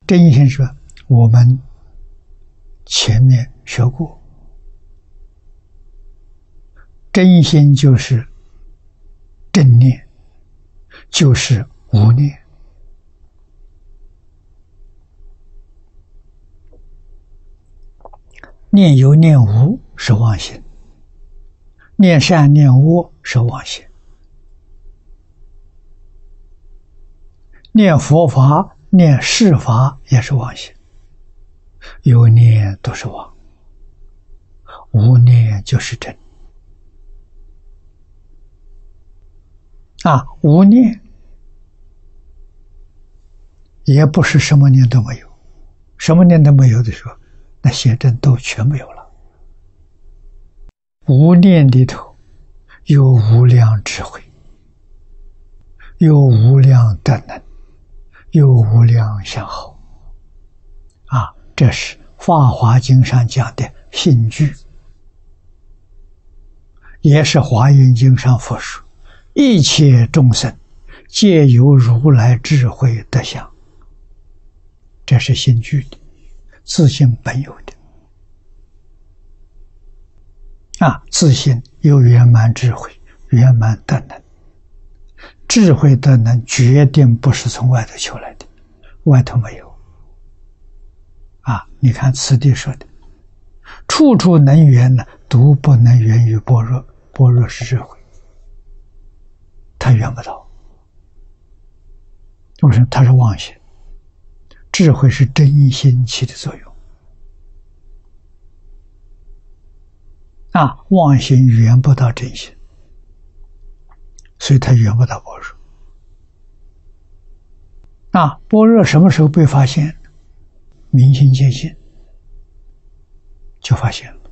真心说，我们前面学过，真心就是正念，就是无念。念有念无是妄心，念善念恶是妄心，念佛法念世法也是妄心，有念都是妄，无念就是真。无念也不是什么念都没有，什么念都没有的时候，那些真都全没有了。无念里头有无量智慧，有无量德能，有无量相好。这是《法华经》上讲的信句，也是《华严经》上佛说，一切众生皆有如来智慧德相。这是信句的，自性本有的。自性有圆满智慧，圆满德能。智慧德能决定不是从外头求来的，外头没有。你看此地说的，处处能缘呢，独不能缘于般若。般若是智慧，它缘不到。为什么？它是妄心，智慧是真心起的作用。妄心缘不到真心，所以它缘不到般若。般若什么时候被发现？明心见性就发现了。